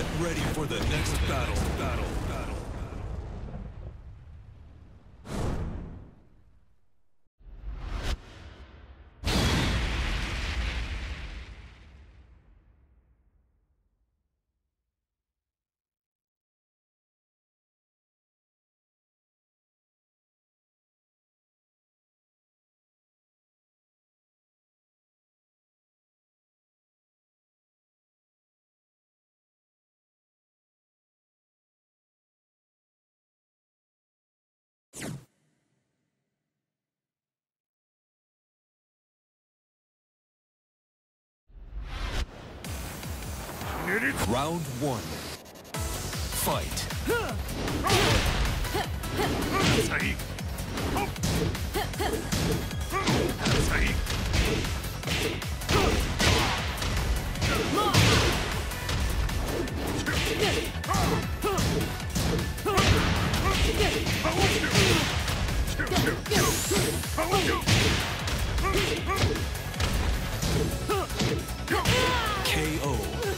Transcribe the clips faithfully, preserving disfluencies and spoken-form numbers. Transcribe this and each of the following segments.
Get ready for the next battle. Battle. Battle. Round one. Fight. K O.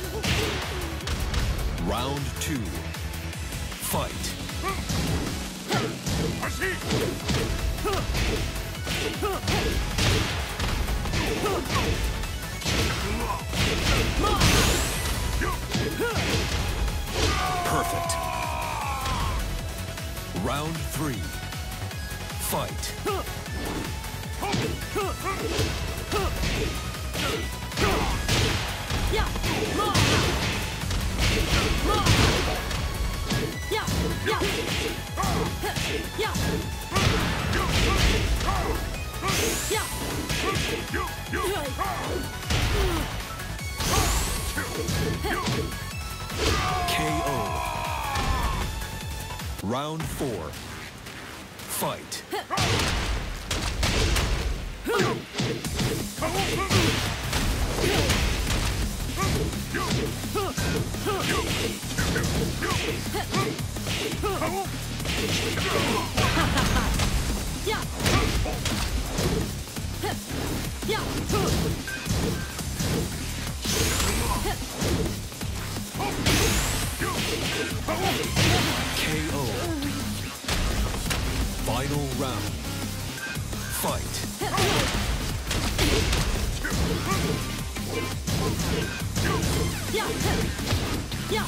Round two. Fight. Perfect. Round three. Fight. Yeah. Yeah. Yeah. Yeah. K O. Round four. Fight. K O. Final round. Fight. Yeah. Yeah.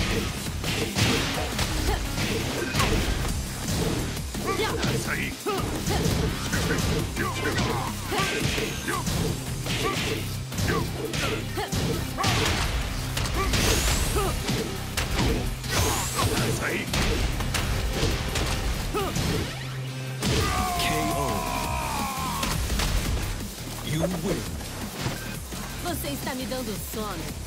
K O. You win. Você está me dando sono.